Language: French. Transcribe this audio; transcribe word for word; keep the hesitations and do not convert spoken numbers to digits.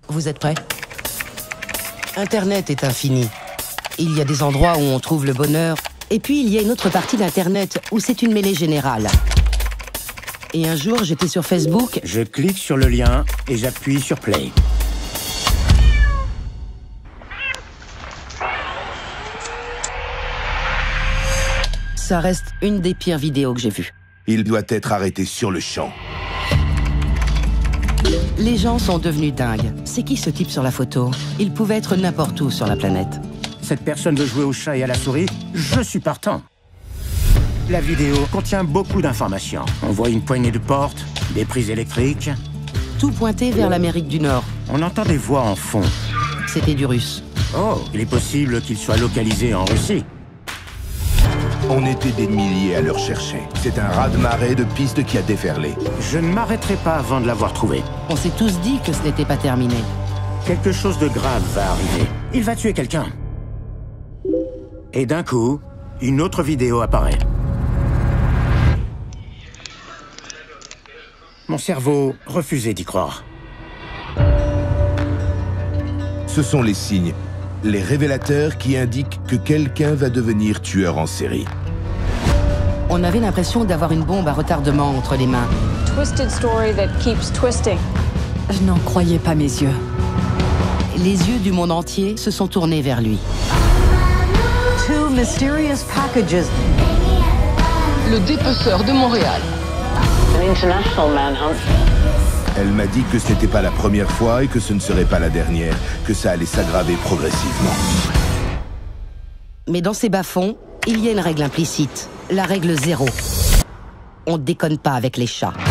Vous êtes prêts? Internet est infini. Il y a des endroits où on trouve le bonheur, et puis il y a une autre partie d'Internet où c'est une mêlée générale. Et un jour, j'étais sur Facebook. Je clique sur le lien et j'appuie sur Play. Ça reste une des pires vidéos que j'ai vues. Il doit être arrêté sur le champ. Les gens sont devenus dingues. C'est qui ce type sur la photo? Il pouvait être n'importe où sur la planète. Cette personne veut jouer au chat et à la souris? Je suis partant. La vidéo contient beaucoup d'informations. On voit une poignée de portes, des prises électriques. Tout pointé vers l'Amérique du Nord. On entend des voix en fond. C'était du russe. Oh, il est possible qu'il soit localisé en Russie. On était des milliers à le rechercher. C'est un raz-de-marée de pistes qui a déferlé. Je ne m'arrêterai pas avant de l'avoir trouvé. On s'est tous dit que ce n'était pas terminé. Quelque chose de grave va arriver. Il va tuer quelqu'un. Et d'un coup, une autre vidéo apparaît. Mon cerveau refusait d'y croire. Ce sont les signes, les révélateurs qui indiquent que quelqu'un va devenir tueur en série. On avait l'impression d'avoir une bombe à retardement entre les mains. Twisted story that keeps twisting. Je n'en croyais pas mes yeux. Les yeux du monde entier se sont tournés vers lui. Two mysterious packages. Le dépeceur de Montréal. An international manhunt. Elle m'a dit que ce n'était pas la première fois et que ce ne serait pas la dernière, que ça allait s'aggraver progressivement. Mais dans ces bas-fonds, il y a une règle implicite, la règle zéro. On déconne pas avec les chats.